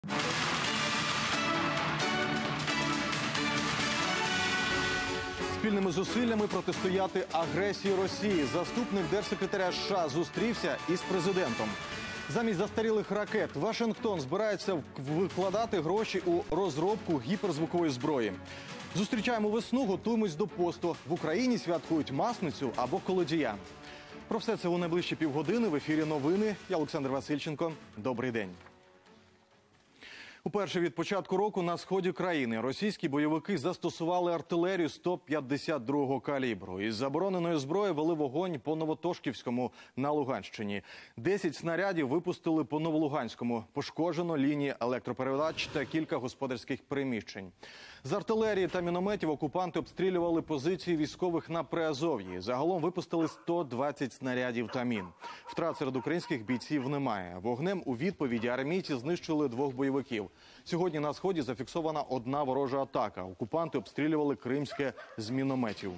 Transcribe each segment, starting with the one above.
Спільними зусиллями протистояти агресії Росії. Заступник держсекретаря США зустрівся із президентом. Замість застарілих ракет Вашингтон збирається викладати гроші у розробку гіперзвукової зброї. Зустрічаємо весну, готуємось до посту. В Україні святкують Масницю або Колодія. Про все це у найближчі півгодини. В ефірі новини. Я Олександр Васильченко. Добрий день. Уперше від початку року на сході країни російські бойовики застосували артилерію 152-го калібру. Із забороненої зброї вели вогонь по Новотошківському на Луганщині. 10 снарядів випустили по Новолуганському. Пошкоджено лінії електропередач та кілька господарських приміщень. З артилерії та мінометів окупанти обстрілювали позиції військових на Приазов'ї. Загалом випустили 120 снарядів та мін. Втрат серед українських бійців немає. Вогнем у відповіді армійці знищили 2 бойовиків. Сьогодні на сході зафіксована 1 ворожа атака. Окупанти обстрілювали Кримське з мінометів.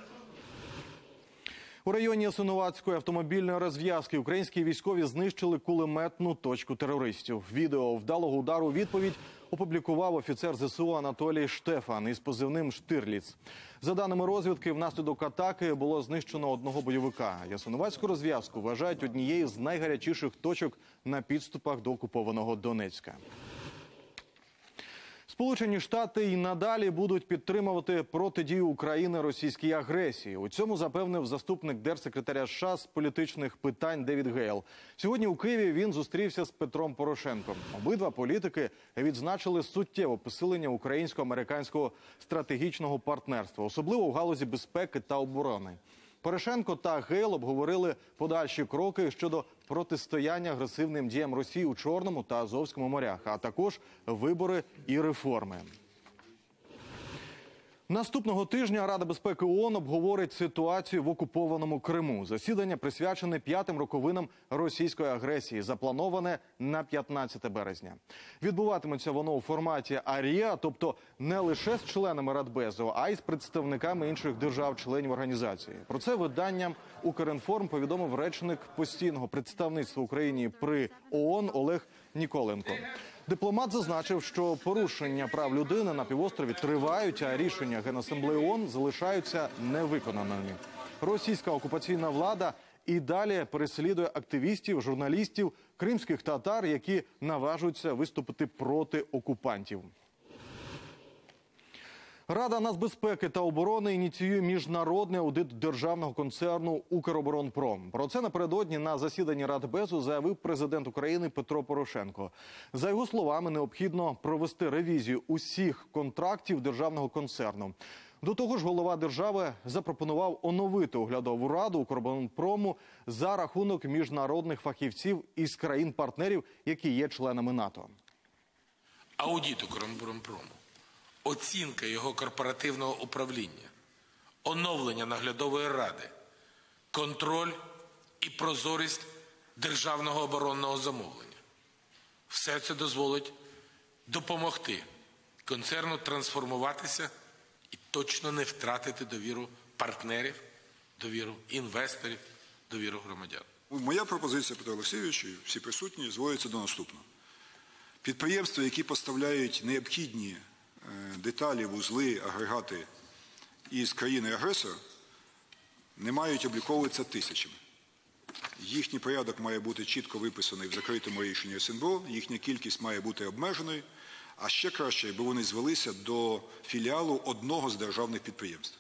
У районі Ясинуватської автомобільної розв'язки українські військові знищили кулеметну точку терористів. Відео вдалого удару у відповідь опублікував офіцер ЗСУ Анатолій Штефан із позивним «Штирліц». За даними розвідки, внаслідок атаки було знищено 1 бойовика. Ясинуватську розв'язку вважають однією з найгарячіших точок на підступах до окупованого Донецька. Сполучені Штати і надалі будуть підтримувати протидію України російській агресії. У цьому запевнив заступник держсекретаря США з політичних питань Девід Гейл. Сьогодні у Києві він зустрівся з Петром Порошенком. Обидва політики відзначили суттєве посилення українсько-американського стратегічного партнерства, особливо в галузі безпеки та оборони. Порошенко та Гейл обговорили подальші кроки щодо протистояння агресивним діям Росії у Чорному та Азовському морях, а також вибори і реформи. Наступного тижня Рада безпеки ООН обговорить ситуацію в окупованому Криму. Засідання присвячене 5-м роковинам російської агресії, заплановане на 15 березня. Відбуватиметься воно у форматі АРІА, тобто не лише з членами Радбезу, а й з представниками інших держав-членів організації. Про це виданням «Укрінформ» повідомив речник постійного представництва України при ООН Олег Ніколенко. Дипломат зазначив, що порушення прав людини на півострові тривають, а рішення Генасамблеї ООН залишаються невиконаними. Російська окупаційна влада і далі переслідує активістів, журналістів, кримських татар, які наважуються виступити проти окупантів. Рада нацбезпеки та оборони ініціює міжнародний аудит державного концерну «Укроборонпром». Про це напередодні на засіданні Радбезу заявив президент України Петро Порошенко. За його словами, необхідно провести ревізію усіх контрактів державного концерну. До того ж, голова держави запропонував оновити оглядову раду «Укроборонпрому» за рахунок міжнародних фахівців із країн-партнерів, які є членами НАТО. Аудит «Укроборонпрому», оцінка його корпоративного управління, оновлення наглядової ради, контроль і прозорість державного оборонного замовлення. Все це дозволить допомогти концерну трансформуватися і точно не втратити довіру партнерів, довіру інвесторів, довіру громадян. Моя пропозиція, Петро Олексійович, і всі присутні, зводиться до наступного. Підприємства, які поставляють необхідні деталі, вузли, агрегати із країни-агресора, не мають обліковуватися тисячами. Їхній порядок має бути чітко виписаний в закритому рішенні СНБО, їхня кількість має бути обмеженою, а ще краще, якби вони звелися до філіалу одного з державних підприємств.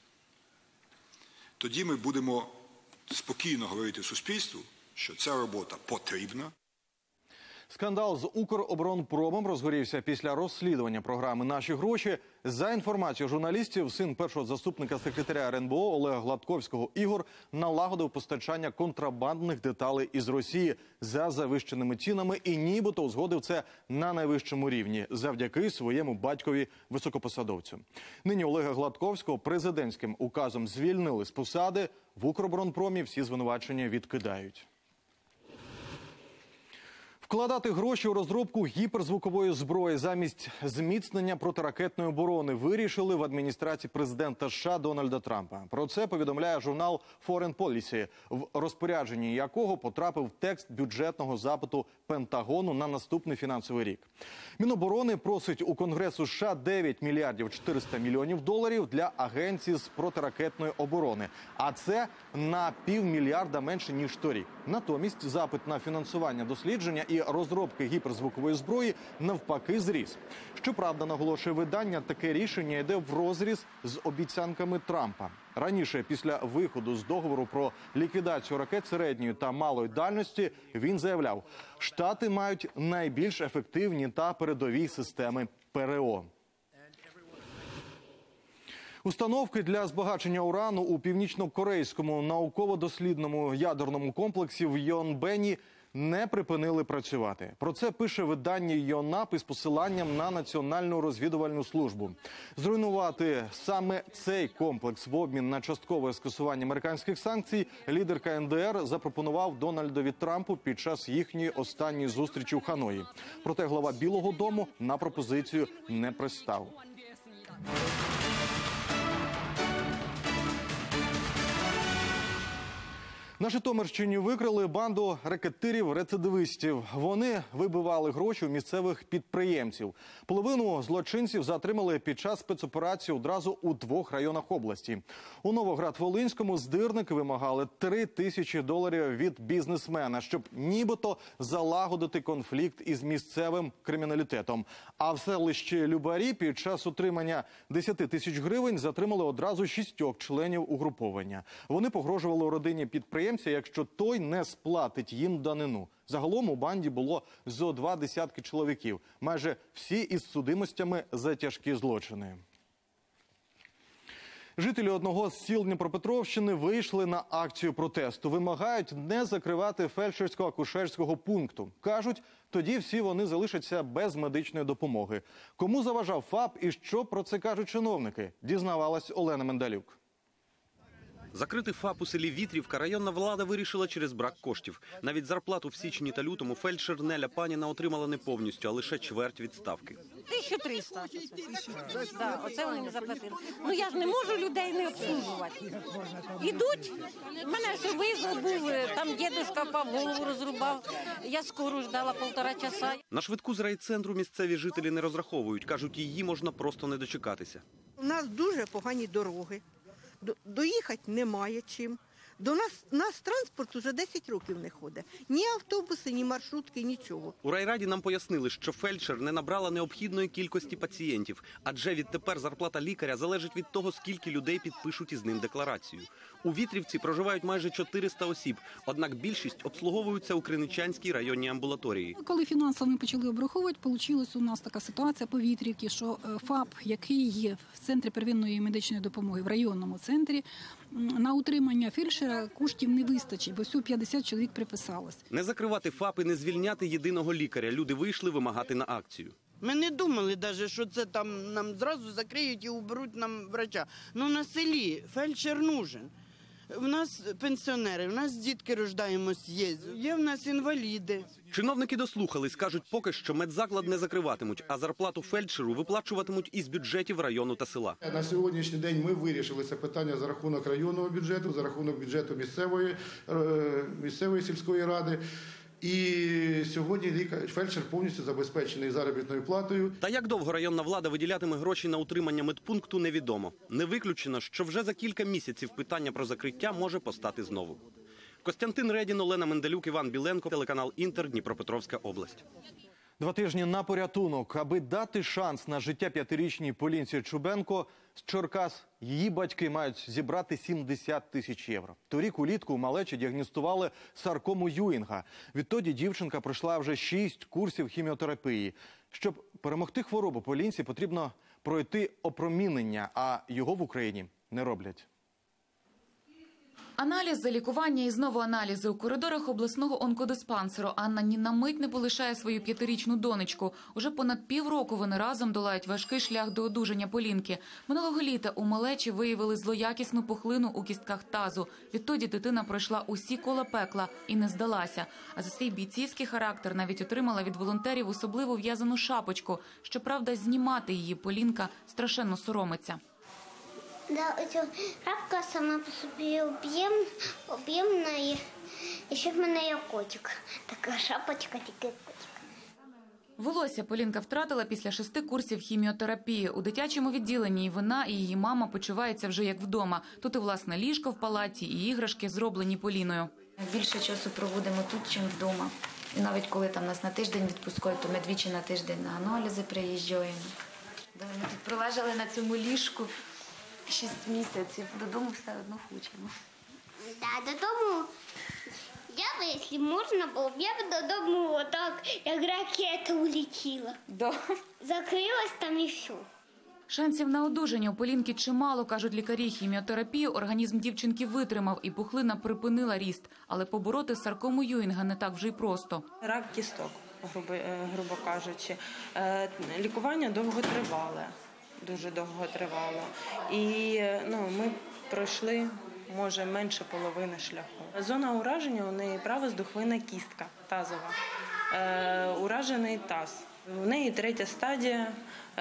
Тоді ми будемо спокійно говорити суспільству, що ця робота потрібна. Скандал з «Укроборонпромом» розгорівся після розслідування програми «Наші гроші». За інформацією журналістів, син першого заступника секретаря РНБО Олега Гладковського Ігор налагодив постачання контрабандних деталей із Росії за завищеними цінами і нібито узгодив це на найвищому рівні завдяки своєму батькові-високопосадовцю. Нині Олега Гладковського президентським указом звільнили з посади. В «Укроборонпромі» всі звинувачення відкидають. Вкладати гроші у розробку гіперзвукової зброї замість зміцнення протиракетної оборони вирішили в адміністрації президента США Дональда Трампа. Про це повідомляє журнал Foreign Policy, в розпорядженні якого потрапив текст бюджетного запиту Пентагону на наступний фінансовий рік. Міноборони просить у Конгресу США 9 мільярдів 400 мільйонів доларів для агенції з протиракетної оборони. А це на півмільярда менше, ніж торік. Натомість запит на фінансування дослідження і розробки гіперзвукової зброї навпаки зріс. Щоправда, наголошує видання, таке рішення йде в розріз з обіцянками Трампа. Раніше, після виходу з договору про ліквідацію ракет середньої та малої дальності, він заявляв, Штати мають найбільш ефективні та передові системи ПРО. Установки для збагачення урану у північно-корейському науково-дослідному ядерному комплексі в Йонбені не припинили працювати. Про це пише видання Йонап із посиланням на Національну розвідувальну службу. Зруйнувати саме цей комплекс в обмін на часткове скасування американських санкцій лідер КНДР запропонував Дональдові Трампу під час їхньої останньої зустрічі в Ханої. Проте глава Білого дому на пропозицію не пристав. На Житомирщині викрили банду рекетирів-рецидивистів. Вони вибивали гроші у місцевих підприємців. Половину злочинців затримали під час спецоперації одразу у 2 районах області. У Новоград-Волинському здирники вимагали $3000 від бізнесмена, щоб нібито залагодити конфлікт із місцевим криміналітетом. А в селищі Любарі під час отримання 10 тисяч гривень затримали одразу 6 членів угруповання. Вони погрожували родині підприємця, якщо той не сплатить їм данину. Загалом у банді було зо 20 чоловіків. Майже всі із судимостями за тяжкі злочини. Жителі одного з сіл Дніпропетровщини вийшли на акцію протесту. Вимагають не закривати фельдшерсько-акушерського пункту. Кажуть, тоді всі вони залишаться без медичної допомоги. Кому заважав ФАП і що про це кажуть чиновники? Дізнавалась Олена Мендалюк. Закрити ФАП у селі Вітрівка районна влада вирішила через брак коштів. Навіть зарплату в січні та лютому фельдшер Неля Паніна отримала не повністю, а лише чверть відставки. 1300. Да, оце вони не заплатили. Ну я ж не можу людей не обслужувати. Ідуть, мене все визов був, там дідусь впав, голову розрубав. Я скору ждала 1,5 часа. На швидку з райцентру місцеві жителі не розраховують. Кажуть, її можна просто не дочекатися. У нас дуже погані дороги. Доїхати немає чим. До нас транспорт уже 10 років не ходить. Ні автобуси, ні маршрутки, нічого. У райраді нам пояснили, що фельдшер не набрала необхідної кількості пацієнтів, адже відтепер зарплата лікаря залежить від того, скільки людей підпишуть із ним декларацію. У Вітрівці проживають майже 400 осіб, однак більшість обслуговуються у Криничанській районній амбулаторії. Коли фінансово ми почали обраховувати, вийшла у нас така ситуація по Вітрівці, що ФАП, який є в Центрі первинної медичної допомоги, в районному центрі, на утримання фельдшера коштів не вистачить, бо всього 50 чоловік приписалось. Не закривати ФАП і не звільняти єдиного лікаря. Люди вийшли вимагати на акцію. Ми не думали навіть, що це там нам зразу закриють і уберуть нам врача. Ну на селі фельдшер нужен. В нас пенсіонери, в нас дітки рождаємось, є в нас інваліди. Чиновники дослухались, кажуть, поки що медзаклад не закриватимуть, а зарплату фельдшеру виплачуватимуть із бюджетів району та села. На сьогоднішній день ми вирішили це питання за рахунок районного бюджету, за рахунок бюджету місцевої сільської ради. І сьогодні фельдшер повністю забезпечений заробітною платою. Та як довго районна влада виділятиме гроші на утримання медпункту, невідомо. Не виключено, що вже за кілька місяців питання про закриття може постати знову. Костянтин Редін, Олена Мендалюк, Іван Біленко, телеканал «Інтер», Дніпропетровська область. 2 тижні на порятунок. Аби дати шанс на життя 5-річній Полінці Чубенко з Черкас, її батьки мають зібрати 70 тисяч євро. Торік улітку у малечі діагностували саркому Юінга. Відтоді дівчинка пройшла вже 6 курсів хіміотерапії. Щоб перемогти хворобу Полінці, потрібно пройти опромінення, а його в Україні не роблять. Аналіз, лікування і знову аналізи. У коридорах обласного онкодиспансеру Анна ні на мить не полишає свою 5-річну донечку. Уже понад півроку вони разом долають важкий шлях до одужання Полінки. Минулого літа у малечі виявили злоякісну пухлину у кістках тазу. Відтоді дитина пройшла усі кола пекла і не здалася. А за свій бійцівський характер навіть отримала від волонтерів особливу в'язану шапочку. Щоправда, знімати її Полінка страшенно соромиться. Да, ця шапка сама по собі об'ємна, і ще в мене є котик. Така шапочка, тільки котик. Волосся Полінка втратила після 6 курсів хіміотерапії. У дитячому відділенні і вона, і її мама почуваються вже як вдома. Тут і власне ліжко в палаті, і іграшки, зроблені Поліною. Більше часу проводимо тут, ніж вдома. І навіть коли там нас на тиждень відпускають, то ми двічі на тиждень на аналізи приїжджаємо. Ми тут пролежали на цьому ліжку 6 місяців. Додому все одно хочемо. Так, додому, я б, якщо можна було, я б додому отак, як ракета улетіла. Да. Закрилась там і все. Шансів на одужання у Полінки чимало, кажуть лікарі. Хіміотерапію організм дівчинки витримав і пухлина припинила ріст. Але побороти саркому Юінга не так вже й просто. Рак кісток, грубо кажучи. Лікування довготривале, дуже довготривало. І ми пройшли, може, менше половини шляху. Зона ураження у неї правоздуховна кістка тазова, уражений таз. У неї 3-я стадія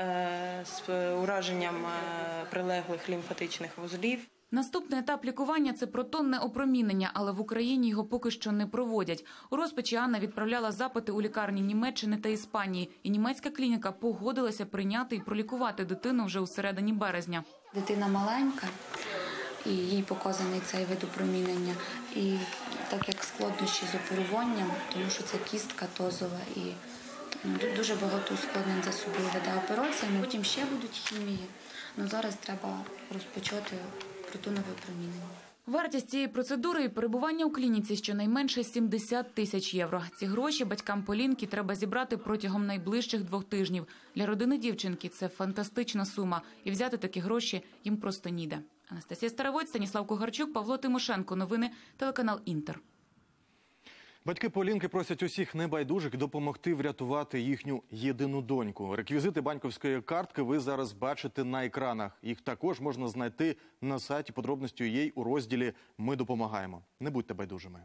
з ураженням прилеглих лімфатичних вузлів. Наступний етап лікування – це протонне опромінення, але в Україні його поки що не проводять. У розпачі Анна відправляла запити у лікарні Німеччини та Іспанії. І німецька клініка погодилася прийняти і пролікувати дитину вже у середині березня. Дитина маленька, і їй показаний цей вид опромінення. І так як складнощі з оперуванням, тому що це кістка тазова і дуже багато ускладнень за собою веде операція. Потім ще будуть хімії. Зараз треба розпочати протонове опромінення. Вартість цієї процедури і перебування у клініці щонайменше 70 тисяч євро. Ці гроші батькам Полінки треба зібрати протягом найближчих 2 тижнів. Для родини дівчинки це фантастична сума. І взяти такі гроші їм просто ніде. Анастасія Старовойт, Станіслав Кугарчук, Павло Тимошенко. Новини, телеканал «Інтер». Батьки Полінки просять усіх небайдужих допомогти врятувати їхню єдину доньку. Реквізити банківської картки ви зараз бачите на екранах. Їх також можна знайти на сайті подробності.ua у розділі «Ми допомагаємо». Не будьте байдужими.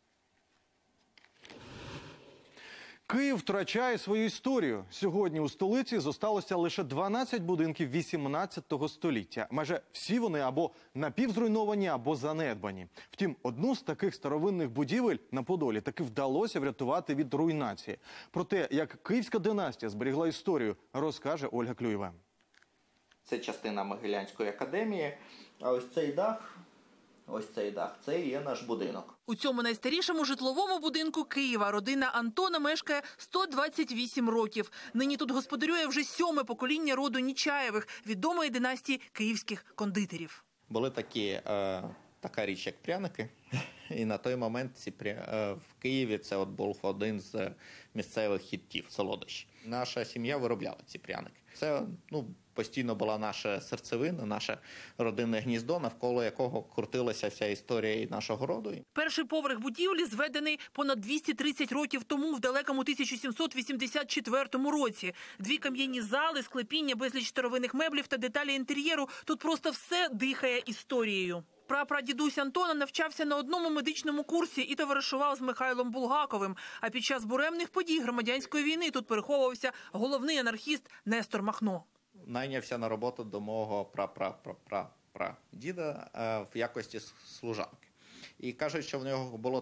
Київ втрачає свою історію. Сьогодні у столиці зосталося лише 12 будинків 18 століття. Майже всі вони або напівзруйновані, або занедбані. Втім, одну з таких старовинних будівель на Подолі таки вдалося врятувати від руйнації. Про те, як Київська династія зберігла історію, розкаже Ольга Клюєва. Це частина Могилянської академії, а ось цей дах, це і є наш будинок. У цьому найстарішому житловому будинку Києва родина Антона мешкає 128 років. Нині тут господарює вже 7-ме покоління роду Нічаєвих, відомої династії київських кондитерів. Були така річ, як пряники. І на той момент в Києві це був один з місцевих хітів – солодощі. Наша сім'я виробляла ці пряники. Це постійно була наша серцевина, наше родинне гніздо, навколо якого крутилася вся історія і нашого роду. Перший поверх будівлі зведений понад 230 років тому, в далекому 1784 році. 2 кам'яні зали, склепіння, безліч старовинних меблів та деталі інтер'єру. Тут просто все дихає історією. Прапрадідусь Антона навчався на одному медичному курсі і товаришував з Михайлом Булгаковим. А під час буремних подій громадянської війни тут переховувався головний анархіст Нестор Махно. Найнявся на роботу до мого прадіда в якості служанки. І кажуть, що в нього було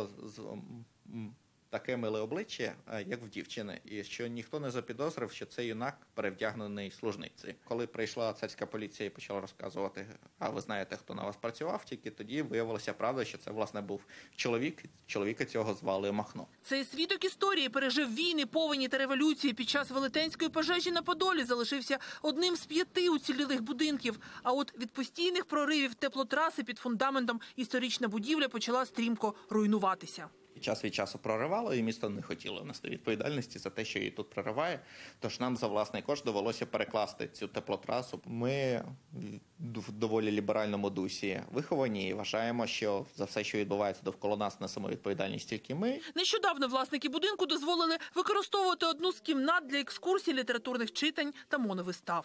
таке миле обличчя, як в дівчини, і що ніхто не запідозрив, що це юнак перевдягнений служницею. Коли прийшла царська поліція і почала розказувати, а ви знаєте, хто на вас працював, тільки тоді виявилося правда, що це, власне, був чоловіка цього звали Махно. Цей свідок історії пережив війни, повені та революції. Під час велетенської пожежі на Подолі залишився одним з 5 уцілілих будинків. А от від постійних проривів теплотраси під фундаментом історична будівля почала стрімко руйнуватися. Час від часу проривало, і місто не хотіло нести відповідальності за те, що її тут прориває. Тож нам за власний кошт довелося перекласти цю теплотрасу. Ми в доволі ліберальному дусі виховані і вважаємо, що за все, що відбувається довкола нас, несемо відповідальність тільки ми. Нещодавно власники будинку дозволили використовувати одну з кімнат для екскурсій, літературних читань та моновистав.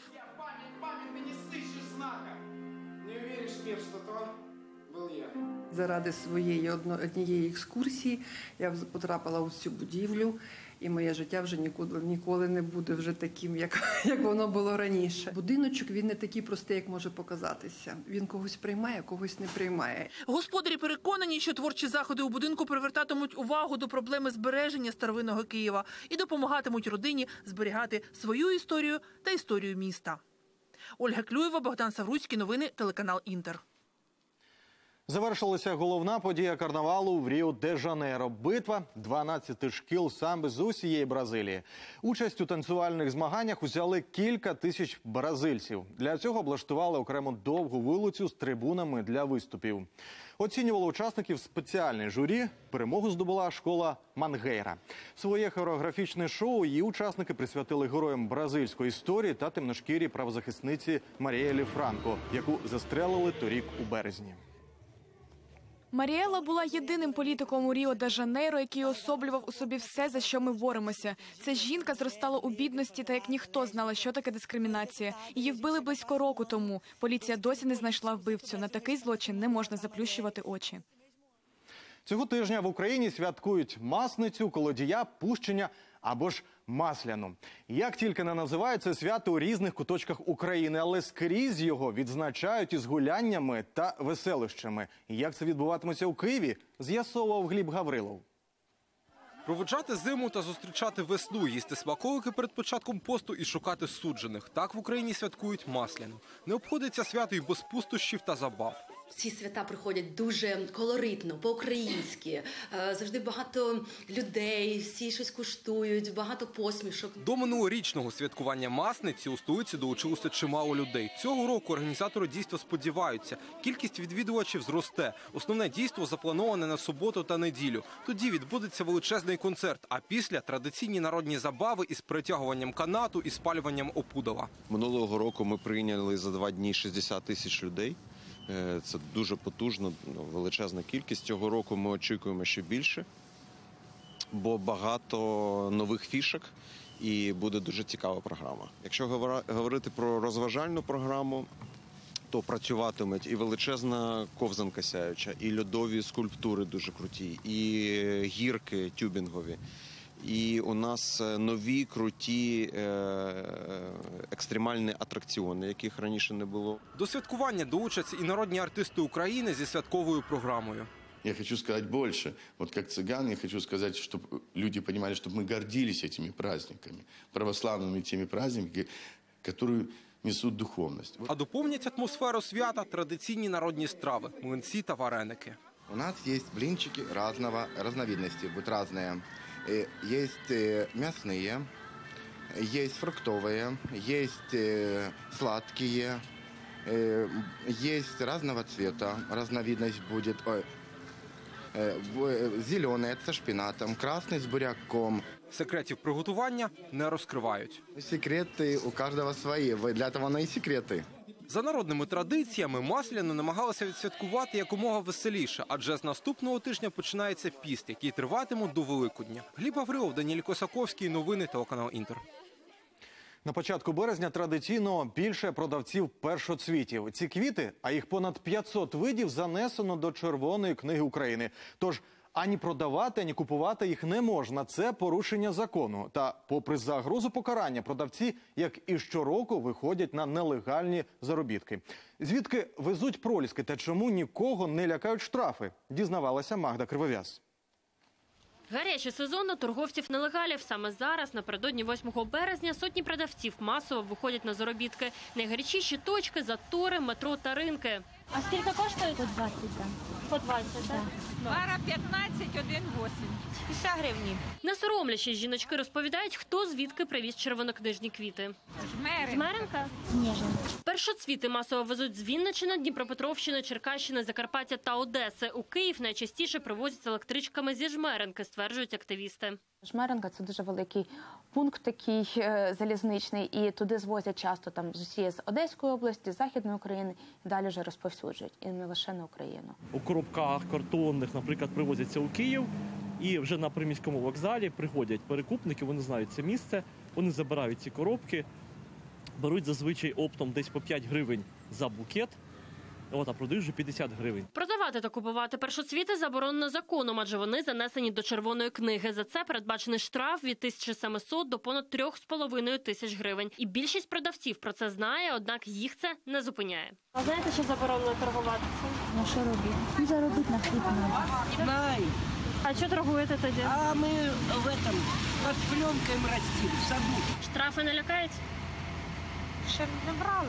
Заради своєї однієї екскурсії я потрапила у цю будівлю, і моє життя вже ніколи не буде вже таким, як воно було раніше. Будиночок, він не такий простий, як може показатися. Він когось приймає, когось не приймає. Господарі переконані, що творчі заходи у будинку привертатимуть увагу до проблеми збереження старовинного Києва і допомагатимуть родині зберігати свою історію та історію міста. Ольга Клюєва, Богдан Савруцький. Новини, телеканал «Інтер». Завершилася головна подія карнавалу в Ріо-де-Жанейро. Битва 12 шкіл самби з усієї Бразилії. Участь у танцювальних змаганнях узяли кілька тисяч бразильців. Для цього облаштували окремо довгу вулицю з трибунами для виступів. Оцінювало учасників спеціальне журі. Перемогу здобула школа Мангейра. Своє хореографічне шоу її учасники присвятили героям бразильської історії та темношкірій правозахисниці Маріелі Франко, яку застрелили торік у березні. Маріела була єдиним політиком у Ріо-де-Жанейро, який особлював у собі все, за що ми боремося. Ця жінка зростала у бідності та як ніхто знала, що таке дискримінація. Її вбили близько року тому. Поліція досі не знайшла вбивцю. На такий злочин не можна заплющувати очі. Цього тижня в Україні святкують Масницю, Колодія, Пущення або ж Масляну. Як тільки не називають це свято у різних куточках України, але скрізь його відзначають із гуляннями та веселищами. Як це відбуватиметься у Києві, з'ясовував Гліб Гаврилов. Проводжати зиму та зустрічати весну, їсти смаколики перед початком посту і шукати суджених. Так в Україні святкують Масляну. Не обходиться свято і без пустощів та забав. Ці свята приходять дуже колоритно, по-українськи. Завжди багато людей, всі щось куштують, багато посмішок. До минулорічного святкування Масниці у столиці долучилося чимало людей. Цього року організатори дійства сподіваються, кількість відвідувачів зросте. Основне дійство заплановане на суботу та неділю. Тоді відбудеться величезний концерт, а після – традиційні народні забави із притягуванням канату і спалюванням опудала. Минулого року ми прийняли за 2 дні 60 тисяч людей. Це дуже потужно, величезна кількість. Цього року ми очікуємо ще більше, бо багато нових фішок і буде дуже цікава програма. Якщо говорити про розважальну програму, то працюватимуть і величезна ковзанка сяюча, і льодові скульптури дуже круті, і гірки тюбінгові. І у нас нові, круті, екстремальні атракціони, яких раніше не було. До святкування долучаться і народні артисти України зі святковою програмою. Я хочу сказать больше. Вот как цыган, я хочу сказать, чтобы люди понимали, чтобы мы гордились этими праздниками, православными теми праздниками, которые несут духовность. А доповнять атмосферу свята традиційні народні страви – млинці та вареники. У нас есть блинчики разновидности, будут разные. Есть мясные, есть фруктовые, есть сладкие, есть разного цвета, разновидность будет. Зеленый – это со шпинатом, красный – с буряком. Секретів приготування не розкривають. Секрети у кожного свої, для того вони і секрети. За народними традиціями Масляну намагалися відсвяткувати якомога веселіше, адже з наступного тижня починається піст, який триватиме до Великодня. Гліб Гаврилов, Даніель Косаковський, новини, телеканал «Інтер». На початку березня традиційно більше продавців першоцвітів. Ці квіти, а їх понад 500 видів, занесено до Червоної книги України. Тож ані продавати, ані купувати їх не можна. Це порушення закону. Та попри загрозу покарання, продавці, як і щороку, виходять на нелегальні заробітки. Звідки везуть проліски та чому нікого не лякають штрафи, дізнавалася Магда Кривов'яз. Гарячий сезон на торговців-нелегалів. Саме зараз, напередодні 8 березня, сотні продавців масово виходять на заробітки. Найгарячіші точки – затори, метро та ринки. А скільки коштує? По 20, так. По 20, так? Пара 15, 1,8. 50 гривень. Не соромлячись, жіночки розповідають, хто звідки привіз червонокнижні квіти. Жмеренка? Ніжин. Першоцвіти масово везуть з Вінниччини, Дніпропетровщини, Черкащини, Закарпаття та Одеси. У Київ найчастіше привозять електричками зі Жмеренки, стверджують активісти. Жмеренка – це дуже великий пункт такий залізничний, і туди звозять часто там з усієї з Одеської області, з Західної України, і далі вже розповсюджують, і не лише на Україну. У коробках картонних, наприклад, привозяться у Київ, і вже на приміському вокзалі приходять перекупники, вони знають це місце, вони забирають ці коробки, беруть зазвичай оптом десь по 5 гривень за букет, а продають вже 50 гривень. Продавати та купувати першоцвіти заборонено законом, адже вони занесені до Червоної книги. За це передбачений штраф від 1700 до понад 3,5 тисяч гривень. І більшість продавців про це знає, однак їх це не зупиняє. А знаєте, що заборонено торгувати цим? Ну що робити? Ну, заробити на хліб треба. Знаю. А що торгуєте тоді? А ми в этом, под пленкой растим, в саду. Штрафи не лякають? Ще не брали.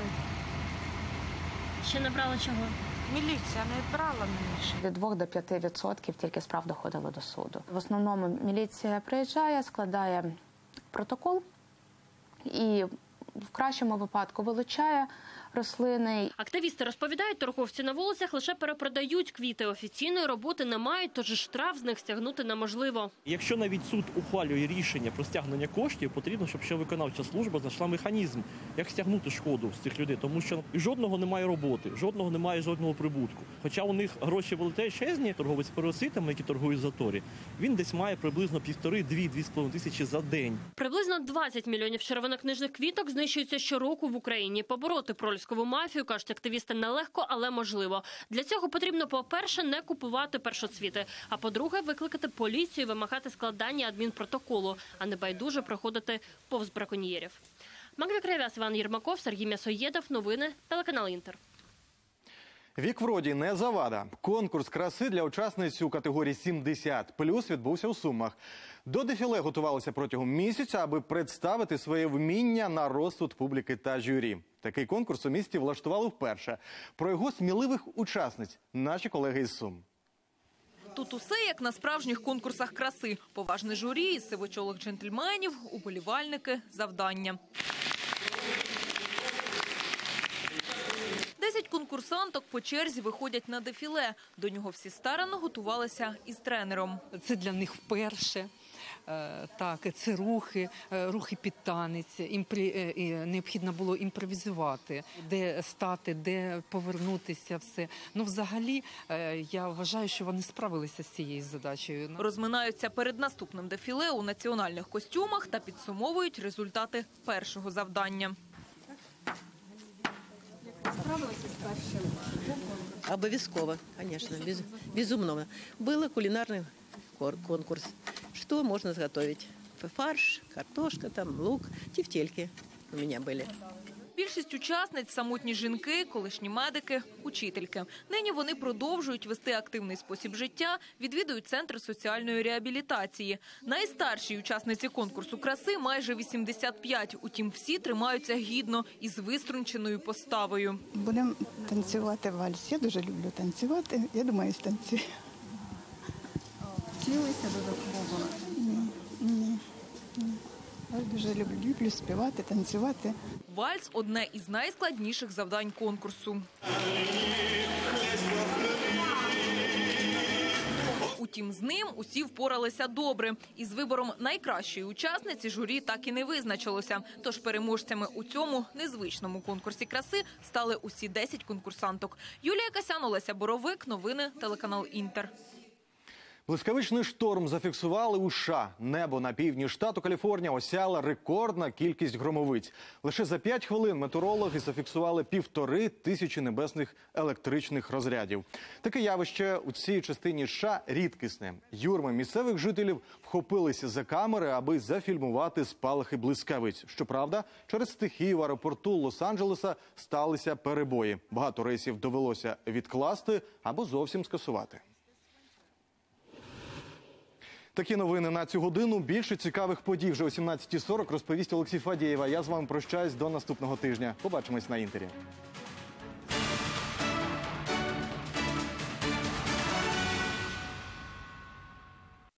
Ще не брали чого? Міліція не брала мені. Від 2 до 5% тільки справ доходило до суду. В основному міліція приїжджає, складає протокол і в кращому випадку вилучає рослини. Активісти розповідають, торговці на вулицях лише перепродають квіти. Офіційної роботи не мають, тож штраф з них стягнути неможливо. Якщо навіть суд ухвалює рішення про стягнення коштів, потрібно, щоб ще виконавча служба знайшла механізм, як стягнути шкоду з цих людей. Тому що жодного немає роботи, жодного немає жодного прибутку. Хоча у них гроші величезні, торговець переоситами, які торгують в заторі, він десь має приблизно 1,5–2,5 тисячі за день. Приблизно 20 мільйонів червонокнижних квіток знищується щороку в Україні. Побороти проліскову мафію, кажуть активісти, нелегко, але можливо. Для цього потрібно, по-перше, не купувати першоцвіти, а по-друге, викликати поліцію і вимагати складання адмінпротоколу, а не байдуже проходити повз браконьєрів. Магда Кривяс, Іван Єрмаков, Сергій М'ясоєдов. Новини, телеканал «Інтер». Вік вроді не завада. Конкурс краси для учасниць у категорії 70+ відбувся у Сумах. До дефіле готувалися протягом місяця, аби представити своє вміння на розсуд публіки та журі. Такий конкурс у місті влаштували вперше. Про його сміливих учасниць наші колеги із Сум. Тут усе як на справжніх конкурсах краси. Поважне журі із сивочолих джентльменів, уболівальники, завдання. 10 конкурсанток по черзі виходять на дефіле. До нього всі старанно готувалися із тренером. Це для них вперше. Так, це рухи під танець. Необхідно було імпровізувати, де стати, де повернутися, все. Ну, взагалі, я вважаю, що вони справилися з цією задачею. Розминаються перед наступним дефіле у національних костюмах та підсумовують результати першого завдання. Справилися з першим? Обов'язково, звісно, безумовно. Був кулінарний конкурс. Що можна зготувати? Фарш, картошка, там, лук, тефтельки у мене були. Більшість учасниць – самотні жінки, колишні медики, учительки. Нині вони продовжують вести активний спосіб життя, відвідують центри соціальної реабілітації. Найстаршій учасниці конкурсу краси майже 85. Утім, всі тримаються гідно і з виструнченою поставою. Будемо танцювати вальс. Я дуже люблю танцювати. Я думаю, станцюю. Вчилися додатково? Ні. Я дуже люблю співати, танцювати. Вальс – одне із найскладніших завдань конкурсу. Утім, з ним усі впоралися добре. Із вибором найкращої учасниці журі так і не визначилося. Тож переможцями у цьому незвичному конкурсі краси стали усі 10 конкурсанток. Юлія Касян, Олеся Боровик. Новини, телеканал «Інтер». Блискавичний шторм зафіксували у США. Небо на півдні штату Каліфорнія осяяла рекордна кількість громовиць. Лише за 5 хвилин метеорологи зафіксували 1500 небесних електричних розрядів. Таке явище у цій частині США рідкісне. Юрми місцевих жителів вхопилися за камери, аби зафільмувати спалахи блискавиць. Щоправда, через стихію в аеропорту Лос-Анджелеса сталися перебої. Багато рейсів довелося відкласти або зовсім скасувати. Такі новини на цю годину. Більше цікавих подій вже о 17:40 розповість Олексій Фадєєв. Я з вами прощаюсь до наступного тижня. Побачимось на «Інтері».